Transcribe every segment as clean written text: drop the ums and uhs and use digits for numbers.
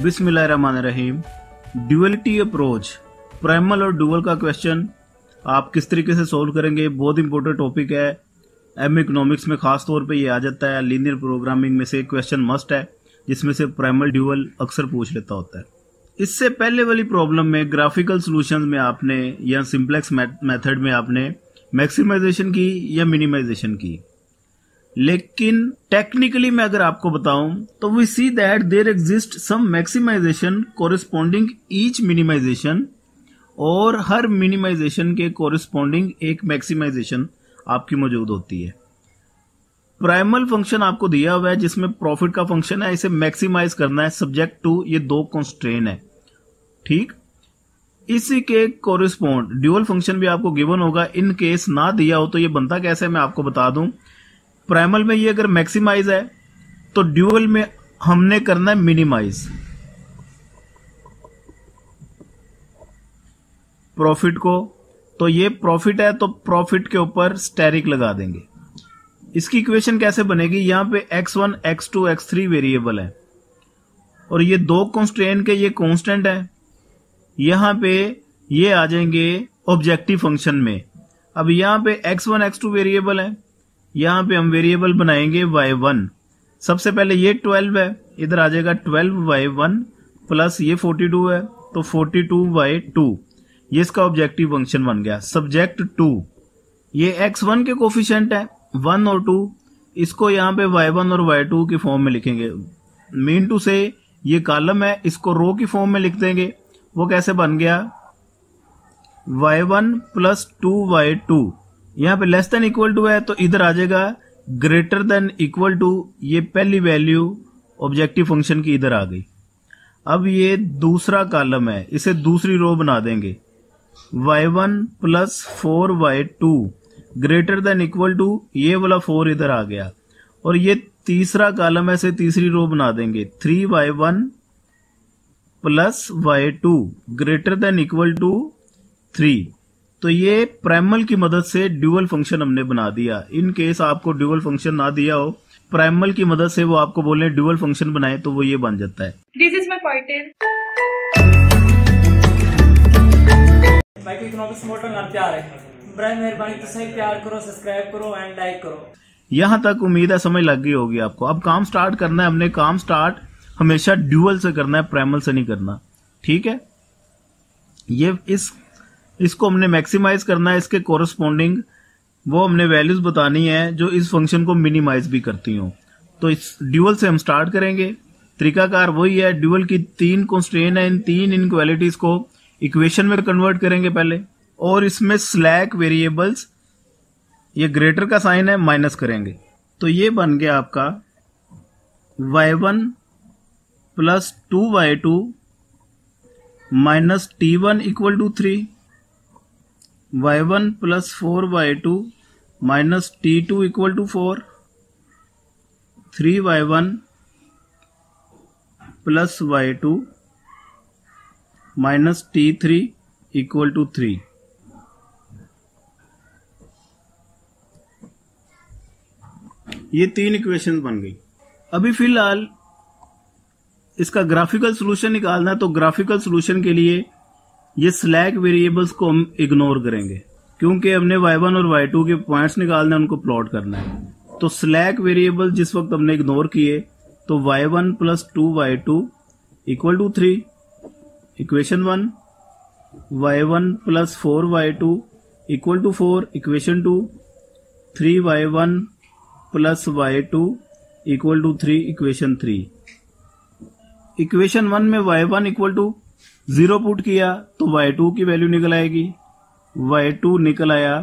बिस्मिल्लाहिर्रहमानिर्रहीम। Duality approach, primal और dual का क्वेश्चन आप किस तरीके से सोल्व करेंगे, बहुत इंपॉर्टेंट टॉपिक है। एम इकोनॉमिक्स में खास तौर पे ये आ जाता है। लीनियर प्रोग्रामिंग में से क्वेश्चन मस्ट है जिसमें से प्राइमल ड्यूअल अक्सर पूछ लेता होता है। इससे पहले वाली प्रॉब्लम में ग्राफिकल सॉल्यूशंस में आपने या सिंपलेक्स मेथड में आपने मैक्सिमाइजेशन की या मिनिमाइजेशन की, लेकिन टेक्निकली मैं अगर आपको बताऊं तो we see that there exist some maximization corresponding each minimization, और हर मिनिमाइजेशन के कोरिस्पोंडिंग एक मैक्सिमाइजेशन आपकी मौजूद होती है। प्राइमल फंक्शन आपको दिया हुआ है जिसमें प्रॉफिट का फंक्शन है, इसे मैक्सिमाइज करना है सब्जेक्ट टू ये दो कॉन्स्ट्रेन है, ठीक। इसी के कोरिस्पोंड ड्यूअल फंक्शन भी आपको गिवन होगा। इन केस ना दिया हो तो ये बनता कैसे मैं आपको बता दूं। प्राइमल में ये अगर मैक्सिमाइज है तो ड्यूअल में हमने करना है मिनिमाइज प्रॉफिट को। तो ये प्रॉफिट है तो प्रॉफिट के ऊपर स्टेरिक लगा देंगे। इसकी इक्वेशन कैसे बनेगी, यहां पे x1 x2 x3 वेरिएबल है और ये दो कॉन्स्ट्रेन के ये कांस्टेंट है। यहां पे ये आ जाएंगे ऑब्जेक्टिव फंक्शन में। अब यहां पे x1 x2 वेरिएबल है, यहां पे हम वेरिएबल बनाएंगे y1। सबसे पहले ये 12 है, इधर आ जाएगा 12y1 प्लस ये 42 है तो 42y2। ये इसका ऑब्जेक्टिव फंक्शन बन गया। सब्जेक्ट 2 ये x1 के कोफिशिएंट है 1 और 2, इसको यहां पे y1 और y2 की फॉर्म में लिखेंगे। मीन टू से ये कॉलम है, इसको रो की फॉर्म में लिख देंगे। वो कैसे बन गया, y1 प्लस 2y2। यहां पे लेस देन इक्वल टू है तो इधर आ जाएगा ग्रेटर देन इक्वल टू। ये पहली वैल्यू ऑब्जेक्टिव फंक्शन की इधर आ गई। अब ये दूसरा कॉलम है, इसे दूसरी रो बना देंगे। y1 plus 4y2 greater than equal to, ये वाला 4 इधर आ गया। और ये तीसरा कॉलम है, इसे तीसरी रो बना देंगे। 3y1 plus y2 greater than equal to 3। तो ये प्राइमल की मदद से ड्यूअल फंक्शन हमने बना दिया। इन केस आपको ड्यूअल फंक्शन ना दिया हो, प्राइमल की मदद से वो आपको बोले ड्यूअल फंक्शन बनाए तो वो ये बन जाता है। This is my point. Microeconomics मोटर नाम प्यार है। ब्रांड मेहरबानी तो सही प्यार करो, सब्सक्राइब करो एंड लाइक करो। यहां तक उम्मीद है समझ लग गई होगी आपको। अब काम स्टार्ट करना है हमने। काम स्टार्ट हमेशा ड्यूअल से करना है, प्राइमल से नहीं करना, ठीक है। ये इसको हमने मैक्सिमाइज करना है, इसके कोरस्पोंडिंग वो हमने वैल्यूज बतानी है जो इस फंक्शन को मिनिमाइज भी करती हो। तो इस ड्यूअल से हम स्टार्ट करेंगे। तरीकाकार वही है, ड्यूअल की 3 कॉन्स्ट्रेन है, इन 3 इनक्वालिटीज को इक्वेशन में कन्वर्ट करेंगे पहले, और इसमें स्लैक वेरिएबल्स, ये ग्रेटर का साइन है, माइनस करेंगे। तो ये बन गया आपका y1 plus 2y2 minus t1 equal to 3, y1 plus 4y2 minus t2 equal to 4, 3y1 plus y2 minus t3 equal to 3। ये 3 इक्वेशंस बन गई। अभी फिलहाल इसका ग्राफिकल सॉल्यूशन निकालना है, तो ग्राफिकल सॉल्यूशन के लिए ये स्लैक वेरिएबल्स को हम इग्नोर करेंगे क्योंकि हमने y1 और y2 के पॉइंट्स निकालना है, उनको प्लॉट करना है। तो स्लैक वेरिएबल जिस वक्त हमने इग्नोर किए तो y1 plus 2y2 equal to 3, equation 1। y1 plus 4y2 equal to 4, equation 2। 3y1 plus y2 equal to 3, equation 3। Equation 1 में y1 इक्वल टू 0 पुट किया तो y2 की वैल्यू निकल आएगी। y2 निकल आया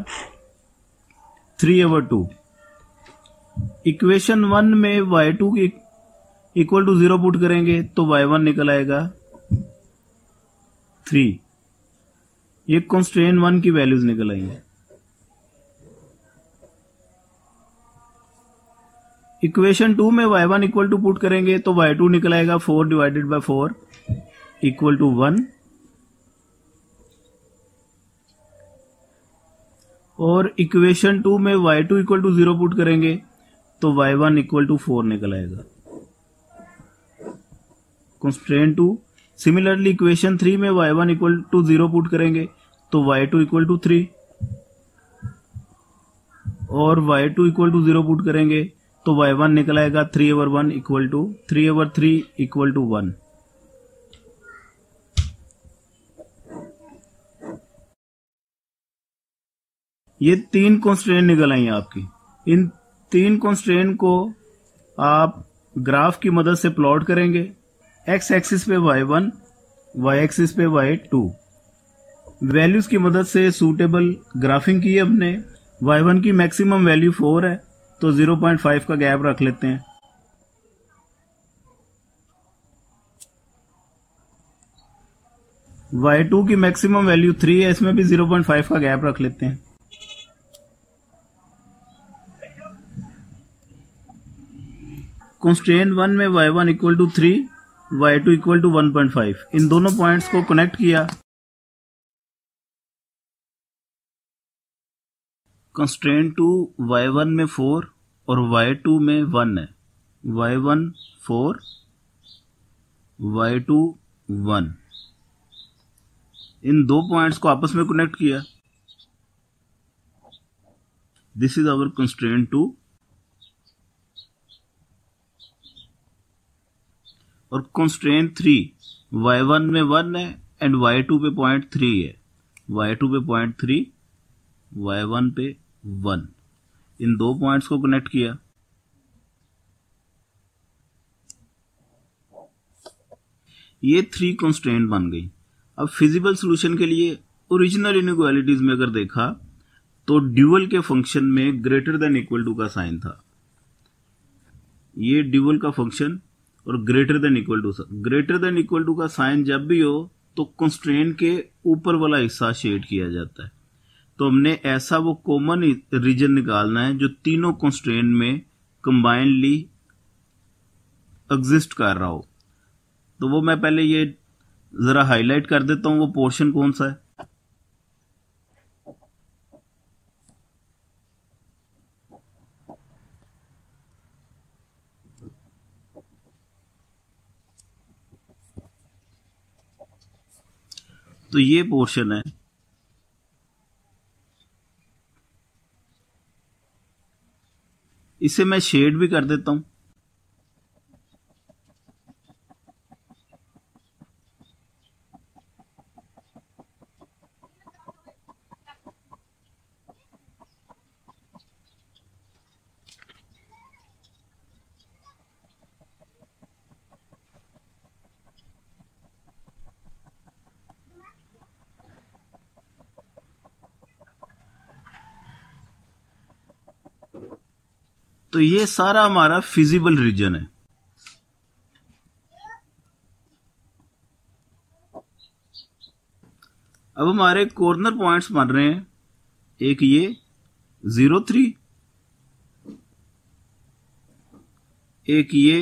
3/2। इक्वेशन 1 में y2 की इक्वल टू 0 पुट करेंगे तो y1 निकल आएगा 3। ये कॉन्स्ट्रेन 1 की वैल्यूज निकल आई है। इक्वेशन 2 में y1 इक्वल टू पुट करेंगे तो y2 निकल आएगा 4 डिवाइडेड बाय 4 इक्वल टू 1। और इक्वेशन 2 में y2 इक्वल टू 0 पुट करेंगे तो y1 इक्वल टू 4 निकल आएगा। कंस्ट्रेंट 2। सिमिलरली इक्वेशन 3 में y1 इक्वल टू 0 पुट करेंगे तो y2 इक्वल टू 3, और y2 इक्वल टू 0 पुट करेंगे तो y1 निकल आएगा 3/1 इक्वल टू 3/3 इक्वल टू 1। ये 3 कॉन्स्ट्रेंट निकल आई आपकी। इन 3 कॉन्स्ट्रेंट को आप ग्राफ की मदद से प्लॉट करेंगे। x एक्सिस पे y1, y एक्सिस पे y2। वैल्यूज की मदद से सूटेबल ग्राफिंग की हमने। y1 की मैक्सिमम वैल्यू 4 है तो 0.5 का गैप रख लेते हैं। y2 की मैक्सिमम वैल्यू 3 है, इसमें भी 0.5 का गैप रख लेते हैं। कंस्ट्रेंट 1 में y1 equal to 3, y2 equal to 1.5। इन दोनों पॉइंट्स को कनेक्ट किया। कंस्ट्रेंट 2 y1 में 4 और y2 में 1 है। y1 4, y2 1। इन दो पॉइंट्स को आपस में कनेक्ट किया। This is our constraint 2। और कंस्ट्रेंट 3 y1 में 1 है एंड y2 पे 0.3 है। y2 पे 0.3, y1 पे 1। इन दो पॉइंट्स को कनेक्ट किया। ये 3 कंस्ट्रेंट बन गई। अब फिजिबल सॉल्यूशन के लिए ओरिजिनल इनइक्वालिटीज में अगर देखा तो ड्यूअल के फंक्शन में ग्रेटर देन इक्वल टू का साइन था। ये ड्यूअल का फंक्शन और ग्रेटर देन इक्वल टू का साइन जब भी हो तो कंस्ट्रेंट के ऊपर वाला हिस्सा शेड किया जाता है। तो हमने ऐसा वो कॉमन रीजन निकालना है जो तीनों कंस्ट्रेंट में कंबाइनली एग्जिस्ट कर रहा हो। तो वो मैं पहले ये जरा हाईलाइट कर देता हूं, वो पोर्शन कौन सा है। तो ये पोर्शन है। इसे मैं शेड भी कर देता हूं। तो ये सारा हमारा फिजिबल रीजन है। अब हमारे कॉर्नर पॉइंट्स बन रहे हैं। एक ये 0.3, एक ये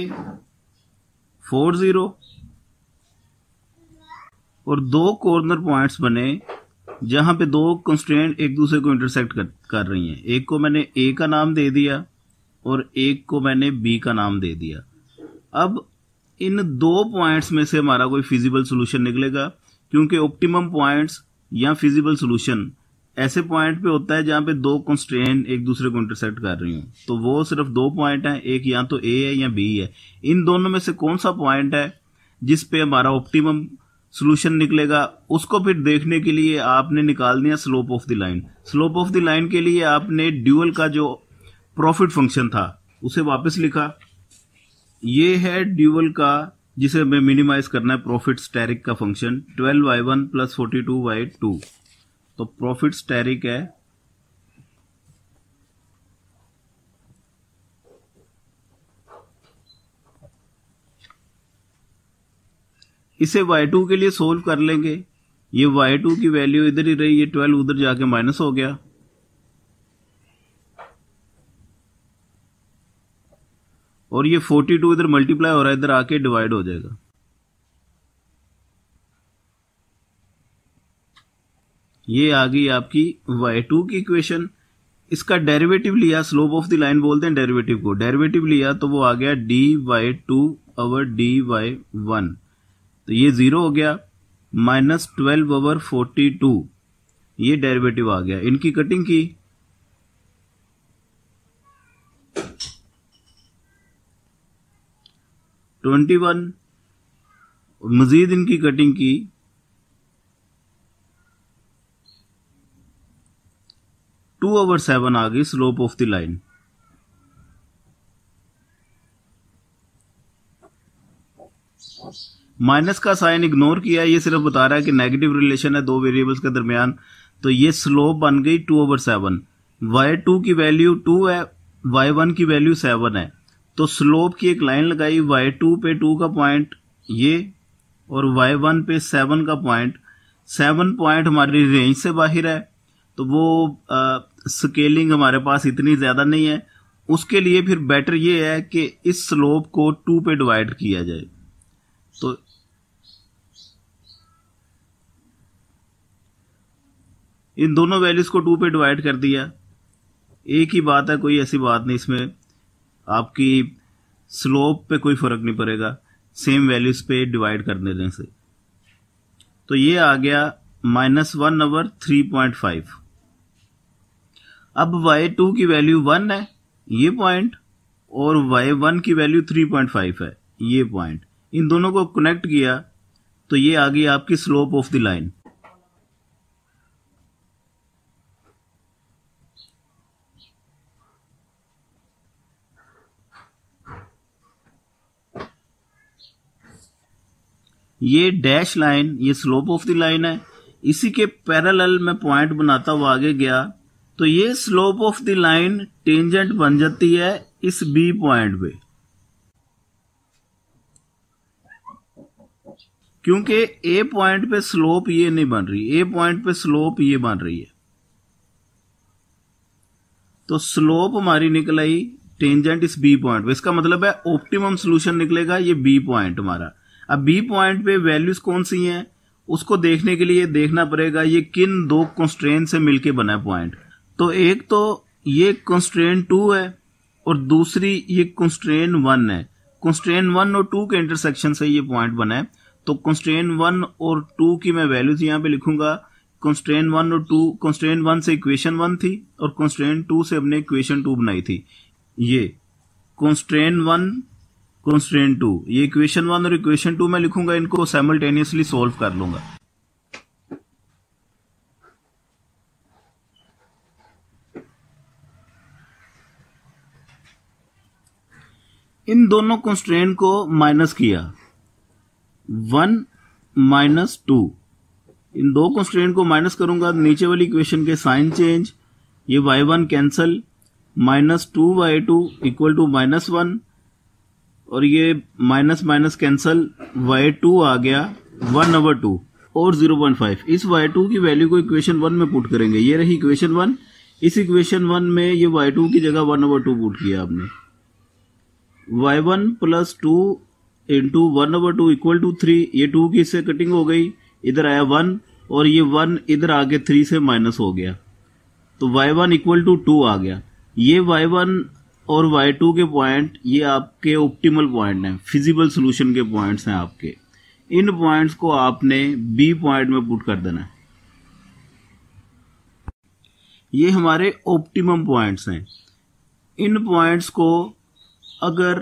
4.0 और दो कॉर्नर पॉइंट्स बने जहां पे दो कंस्ट्रेंट एक दूसरे को इंटरसेक्ट कर रही हैं। एक को मैंने ए का नाम दे दिया और एक को मैंने बी का नाम दे दिया। अब इन दो पॉइंट्स में से हमारा कोई फिजिबल सॉल्यूशन निकलेगा, क्योंकि ऑप्टिमम पॉइंट्स या फिजिबल सॉल्यूशन ऐसे पॉइंट पे होता है जहां पे दो कंस्ट्रेंट एक दूसरे को इंटरसेक्ट कर रही हो। तो वो सिर्फ दो पॉइंट हैं, एक या तो ए है या बी है। इन दोनों में से कौन सा पॉइंट है जिस पे हमारा ऑप्टिमम सॉल्यूशन निकलेगा, उसको फिर देखने के लिए आपने निकाल दिया slope of the line. Slope of the line के लिए आपने ड्यूअल का जो प्रॉफिट फंक्शन था उसे वापस लिखा। ये है ड्यूअल का जिसे हमें मिनिमाइज करना है, प्रॉफिट स्टेरिक का फंक्शन 12y1 प्लस 42y2। तो प्रॉफिट स्टेरिक है इसे y2 के लिए सोल्व कर लेंगे। ये y2 की वैल्यू इधर ही रही, ये 12 उधर जाके माइनस हो गया। और ये 42 इधर मल्टीप्लाई हो रहा है, इधर आके डिवाइड हो जाएगा। ये आ गई आपकी y2 की इक्वेशन। इसका डेरिवेटिव लिया, स्लोप ऑफ द लाइन बोलते हैं डेरिवेटिव को। डेरिवेटिव लिया तो वो आ गया dy2 ओवर dy1 तो ये 0 हो गया। -12/42 ये डेरिवेटिव आ गया। इनकी कटिंग की, -21, मजीद इनकी कटिंग की, (2/7) आ गई slope of the line. Minus का साइन इग्नोर किया, ये सिर्फ बता रहा है कि नेगेटिव रिलेशन है दो वेरिएबल्स के दरमियान। तो ये स्लोप बन गई 2/7। y2 की वैल्यू 2 है, y1 की वैल्यू 7 है। तो स्लोप की एक लाइन लगाई, y2 पे 2 का पॉइंट ये और y1 पे 7 का पॉइंट। 7 पॉइंट हमारी रेंज से बाहर है, तो वो स्केलिंग हमारे पास इतनी ज्यादा नहीं है। उसके लिए फिर बेटर ये है कि इस स्लोप को 2 पे डिवाइड किया जाए। तो इन दोनों वैल्यूज को 2 पे डिवाइड कर दिया। एक ही बात है, कोई ऐसी बात नहीं इसमें, आपकी स्लोप पे कोई फर्क नहीं पड़ेगा सेम वैल्यूज पे डिवाइड कर देने से। तो ये आ गया -1/3.5। अब y2 की वैल्यू 1 है ये पॉइंट, और y1 की वैल्यू 3.5 है ये पॉइंट। इन दोनों को कनेक्ट किया तो ये आ गई आपकी स्लोप ऑफ द लाइन। ये डैश लाइन ये स्लोप ऑफ द लाइन है। इसी के पैरेलल मैं पॉइंट बनाता हुआ आगे गया तो ये slope of the line tangent बन जाती है इस बी पॉइंट पे, क्योंकि ए पॉइंट पे स्लोप ये नहीं बन रही, ए पॉइंट पे स्लोप ये बन रही है। तो स्लोप हमारी निकल आई टेंजेंट इस बी पॉइंट पे। इसका मतलब है ऑप्टिमम सॉल्यूशन निकलेगा ये बी पॉइंट हमारा। अब बी पॉइंट पे वैल्यूज कौन सी हैं उसको देखने के लिए देखना पड़ेगा ये किन दो कंस्ट्रेंट से मिलके बना है पॉइंट। तो एक तो ये कंस्ट्रेंट 2 है और दूसरी ये कंस्ट्रेंट 1 है। कंस्ट्रेंट 1 और 2 के इंटरसेक्शन से ये पॉइंट बना है। तो कंस्ट्रेंट 1 और 2 की मैं वैल्यूज यहां पे लिखूंगा। कंस्ट्रेंट 1 और 2, कंस्ट्रेंट 1 से इक्वेशन 1 थी और कंस्ट्रेंट 2 से हमने इक्वेशन 2 बनाई थी। ये कंस्ट्रेंट 1 कंस्ट्रेंट 2, ये इक्वेशन 1 और इक्वेशन 2 मैं लिखूंगा, इनको साइमल्टेनियसली सॉल्व कर लूंगा। इन दोनों कंस्ट्रेंट को माइनस किया, 1 - 2, इन दो कंस्ट्रेंट को माइनस करूंगा, नीचे वाली इक्वेशन के साइन चेंज, ये y1 कैंसल, -2y2 = -1 और ये माइनस माइनस कैंसल, y2 आ गया 1/2 और 0.5। इस y2 की वैल्यू को इक्वेशन 1 में पुट करेंगे। ये रही इक्वेशन 1, इस इक्वेशन 1 में ये y2 की जगह 1/2 पुट किया आपने। y1 + 2 × 1/2 = 3। ये 2 की इससे कटिंग हो गई, इधर आया 1 और ये 1 इधर आके 3 से माइनस हो गया, तो y1 = 2 आ गया। ये y1 और y2 के पॉइंट ये आपके ऑप्टिमल पॉइंट हैं, फिजिबल सॉल्यूशन के पॉइंट्स हैं आपके। इन पॉइंट्स को आपने बी पॉइंट में पुट कर देना है। ये हमारे ऑप्टिमम पॉइंट्स हैं। इन पॉइंट्स को अगर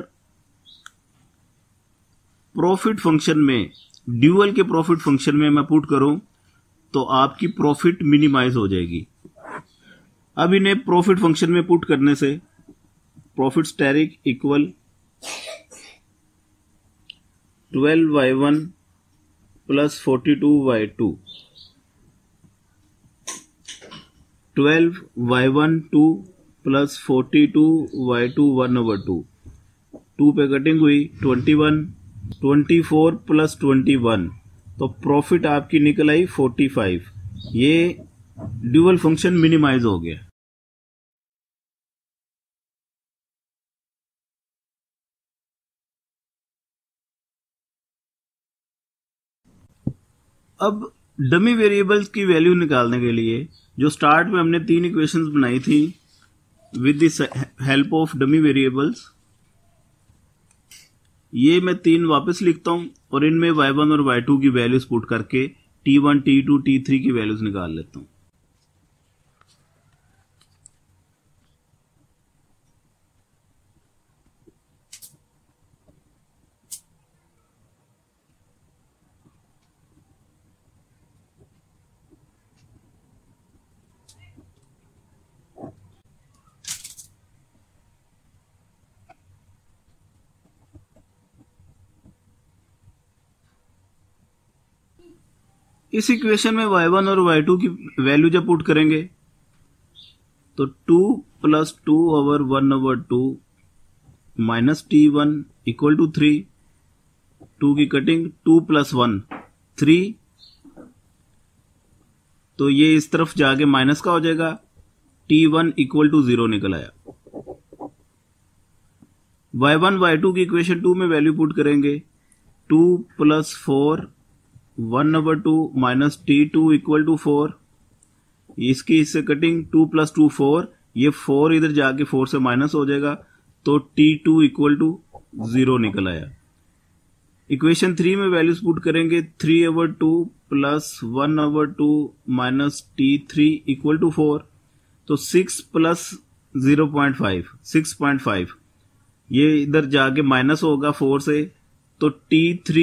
प्रॉफिट फंक्शन में, ड्यूअल के प्रॉफिट फंक्शन में मैं पुट करूं तो आपकी प्रॉफिट मिनिमाइज हो जाएगी। अब इन्हें प्रॉफिट फंक्शन में पुट करने से profit steric equal 12y1 + 42y2, 12y1 2 + 42y2 1/2, 2 पे कटिंग हुई 21, 24 + 21, तो प्रॉफिट आपकी निकल आई 45। ये ड्यूअल फंक्शन मिनिमाइज हो गया। अब डमी वेरिएबल्स की वैल्यू निकालने के लिए जो स्टार्ट में हमने 3 इक्वेशंस बनाई थी with the help of dummy variables, ये मैं 3 वापस लिखता हूं और इनमें y1 और y2 की वैल्यूज पुट करके t1, t2, t3 की वैल्यूज निकाल लेता हूं। इस इक्वेशन में y1 और y2 की वैल्यू जब पुट करेंगे तो 2 + 2/1/2 माइनस t1 इक्वल टू 3, 2 की कटिंग 2 + 1 3, तो ये इस तरफ जाके माइनस का हो जाएगा, t1 इक्वल टू 0 निकल आया। y1 y2 की इक्वेशन 2 में वैल्यू पुट करेंगे 2 + 4 1/2 माइनस t2 इक्वल टू 4, इसकी इससे कटिंग 2 + 2 4, ये 4 इधर जाके 4 से माइनस हो जाएगा, तो t2 इक्वल टू 0 निकल आया। इक्वेशन 3 में वैल्यूज पुट करेंगे 3/2 + 1/2 माइनस t3 इक्वल टू 4, तो 6 + 0.5 6.5, ये इधर जाके माइनस होगा 4 से, तो t3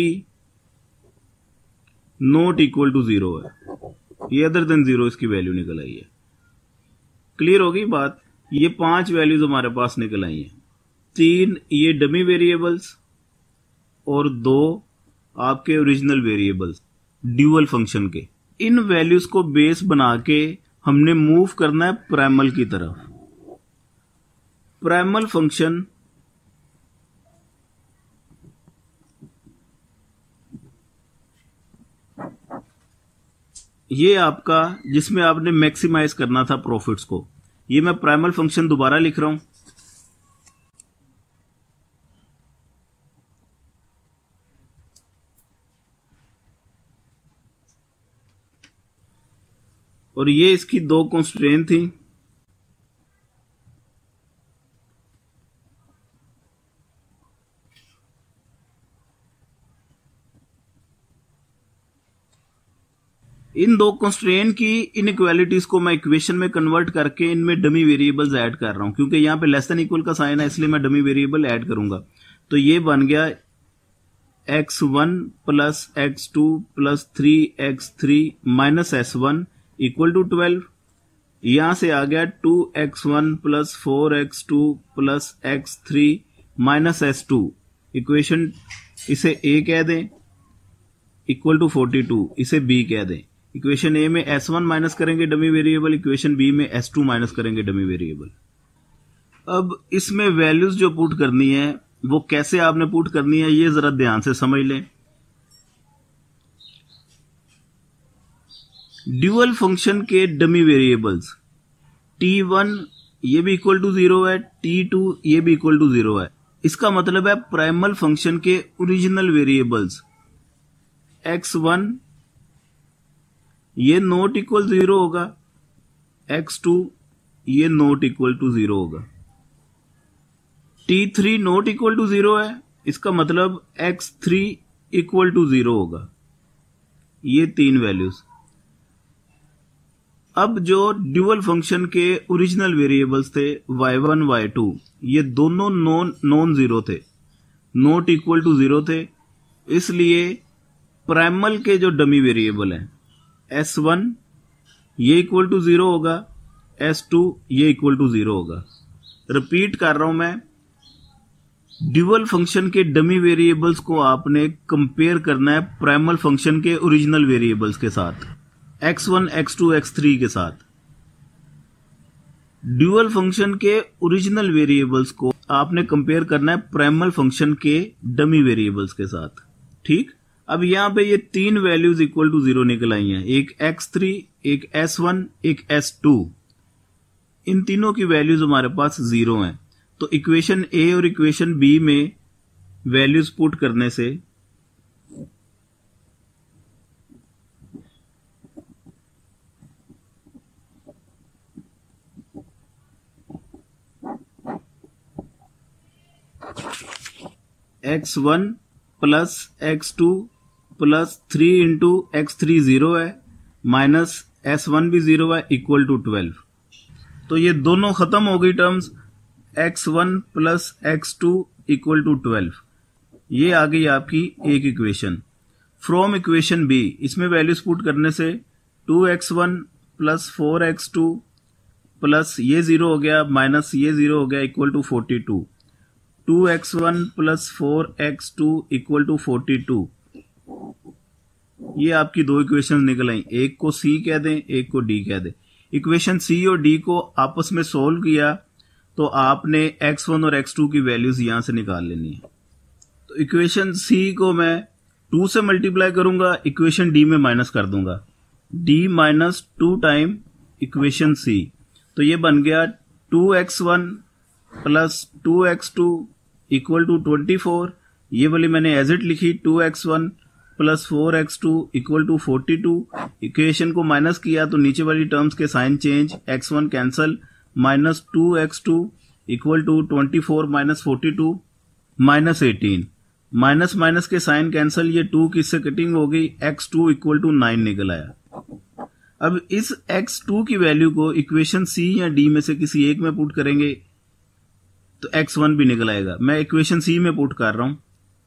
नॉट इक्वल टू 0 है, ये अदर देन 0 इसकी वैल्यू निकल आई है। क्लियर होगी बात? ये 5 वैल्यूज हमारे पास निकल आई हैं, 3 ये डमी वेरिएबल्स और 2 आपके ओरिजिनल वेरिएबल्स ड्यूअल फंक्शन के। इन वैल्यूज को बेस बना के हमने मूव करना है प्राइमल की तरफ। प्राइमल फंक्शन ये आपका जिसमें आपने मैक्सिमाइज करना था प्रॉफिट्स को, ये मैं प्राइमल फंक्शन दोबारा लिख रहा हूं। और ये इसकी 2 कंस्ट्रेंट थी, इन 2 कंस्ट्रेंट की इनइक्वालिटीज को मैं इक्वेशन में कन्वर्ट करके इनमें डमी वेरिएबल्स ऐड कर रहा हूं, क्योंकि यहां पे लेस देन इक्वल का साइन है, इसलिए मैं डमी वेरिएबल ऐड करूंगा। तो ये बन गया x1 + x2 + 3x3 minus s1 equal to 12। यहां से आ गया 2x1 + 4x2 + x3 minus s2, equation इसे a कह दें, इक्वल टू 42, इसे b कह दें। इक्वेशन ए में s1 माइनस करेंगे डमी वेरिएबल, इक्वेशन बी में s2 माइनस करेंगे डमी वेरिएबल। अब इसमें वैल्यूज जो पुट करनी है वो कैसे आपने पुट करनी है, ये जरा ध्यान से समझ लें। ड्यूअल फंक्शन के डमी वेरिएबल्स t1 ये भी इक्वल टू 0 है, t2 ये भी इक्वल टू 0 है। इसका मतलब है प्राइमल फंक्शन के ओरिजिनल वेरिएबल्स x1 ये नॉट इक्वल 0 होगा, x2 ये नॉट इक्वल टू 0 होगा, t3 नॉट इक्वल टू 0 है, इसका मतलब x3 इक्वल टू 0 होगा। ये 3 वैल्यूज। अब जो ड्यूअल फंक्शन के ओरिजिनल वेरिएबल्स थे y1 y2 ये दोनों नॉन जीरो थे, नॉट इक्वल टू 0 थे, इसलिए प्राइमल के जो डमी वेरिएबल हैं s1 ये इक्वल टू 0 होगा, s2 ये इक्वल टू 0 होगा। रिपीट कर रहा हूं मैं, ड्यूअल फंक्शन के डमी वेरिएबल्स को आपने कंपेयर करना है प्राइमल फंक्शन के ओरिजिनल वेरिएबल्स के साथ, x1 x2 x3 के साथ। ड्यूअल फंक्शन के ओरिजिनल वेरिएबल्स को आपने कंपेयर करना है प्राइमल फंक्शन के डमी वेरिएबल्स के साथ। ठीक, अब यहां पे ये 3 वैल्यूज इक्वल टू 0 निकल आई हैं, एक x3, एक s1, एक s2। इन तीनों की वैल्यूज हमारे पास 0 हैं, तो इक्वेशन ए और इक्वेशन बी में वैल्यूज पुट करने से x1 plus x2 plus 3 into x3 0 है, माइनस s1 भी 0 है, इक्वल टू 12। तो ये दोनों खत्म हो गई terms, x1 plus x2 equal to 12। ये आ गई आपकी एक इक्वेशन। फ्रॉम इक्वेशन बी, इसमें वैल्यूज पुट करने से 2x1 प्लस 4x2 प्लस ये 0 हो गया, माइनस ये 0 हो गया, equal to 42। 2x1 plus 4x2 equal to 42। ये आपकी दो इक्वेशन निकल आई, एक को C कह दें, एक को D कह दें। इक्वेशन C और D को आपस में सोल्व किया तो आपने x1 और x2 की वैल्यूज यहां से निकाल लेनी है। तो इक्वेशन C को मैं 2 से मल्टीप्लाई करूंगा, इक्वेशन D में माइनस कर दूंगा, D minus 2 time equation C। तो ये बन गया 2x1 plus 2x2 equal to 24। ये वाली मैंने एज इट लिखी, 2x1 plus 4x2 equal to 42। Equation को माइनस किया तो नीचे वाली टर्म्स के sign change, x1 cancel, minus 2x2 equal to 24 minus 42 minus 18। Minus minus के साइन कैंसल, ये 2 किससे कटिंग हो गई, x2 इक्वल टू 9 निकल आया। अब इस x2 की वैल्यू को इक्वेशन C या D में से किसी एक में पुट करेंगे तो x1 भी निकल आएगा। मैं इक्वेशन C में पुट कर रहा हूं,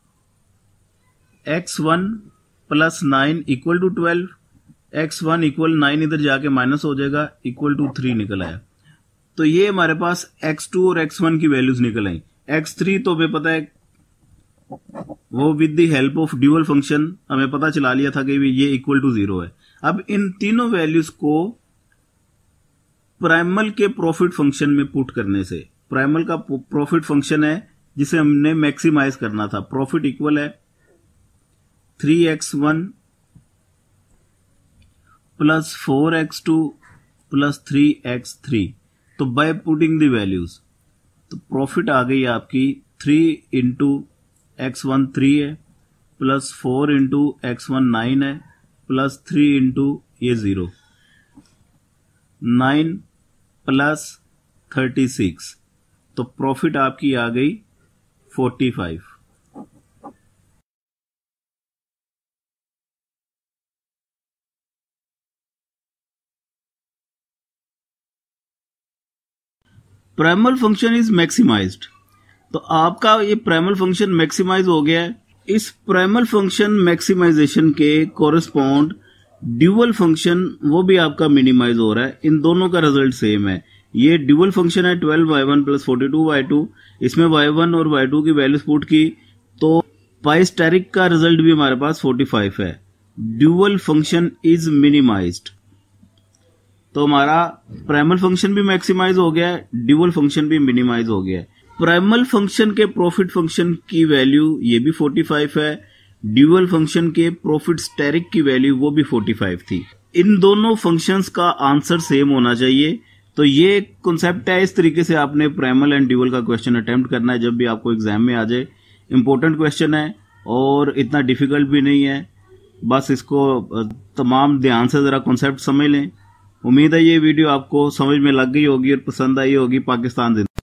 x1 plus 9 equal to 12, x1 equal 9 इधर जाके माइनस हो जाएगा, इक्वल टू 3 निकल आया। तो ये हमारे पास x2 और x1 की वैल्यूज निकल आई। x3 तो हमें पता है, वो with the help of dual function हमें पता चला लिया था कि ये इक्वल टू 0 है। अब इन तीनों वैल्यूज को प्राइमल के प्रॉफिट फंक्शन में पुट करने से, प्राइमल का प्रॉफिट फंक्शन है जिसे हमने मैक्सिमाइज करना था, प्रॉफिट इक्वल है 3x1 plus 4x2 plus 3x3। तो बाय पुटिंग द वैल्यूज, तो प्रॉफिट आ गई आपकी 3 इंटू x1 3 है, प्लस 4 इंटू x1 9 है, प्लस 3 इंटू ये 0, 9 प्लस 36। तो प्रॉफिट आपकी आ गई 45। Primal function is maximized. तो आपका ये प्राइमल फंक्शन मैक्सिमाइज हो गया है। इस प्राइमल फंक्शन मैक्सिमाइजेशन के कोरिस्पॉन्ड ड्यूअल फंक्शन वो भी आपका मिनिमाइज हो रहा है। इन दोनों का रिजल्ट सेम है। ये ड्यूअल फंक्शन है 12y1 प्लस 42y2। इसमें y1 और y2 की वैल्यूज पुट की तो पाई स्टेरिक का रिजल्ट भी हमारे पास 45 है। Dual function is minimized. तो हमारा प्राइमल फंक्शन भी मैक्सिमाइज हो गया है, ड्यूअल फंक्शन भी मिनिमाइज हो गया है। प्राइमल फंक्शन के प्रॉफिट फंक्शन की वैल्यू ये भी 45 है, ड्यूअल फंक्शन के प्रॉफिट स्टेरिक की वैल्यू वो भी 45 थी। इन दोनों फंक्शंस का आंसर सेम होना चाहिए। तो ये कॉन्सेप्ट है, इस तरीके से आपने प्राइमल एंड ड्यूअल का क्वेश्चन अटेम्प्ट करना है जब भी आपको एग्जाम में आ जाए। इंपॉर्टेंट क्वेश्चन है और इतना डिफिकल्ट भी नहीं है, बस इसको तमाम ध्यान से जरा कॉन्सेप्ट समझ लें। उम्मीद है ये वीडियो आपको समझ में लग गई होगी और पसंद आई होगी। पाकिस्तान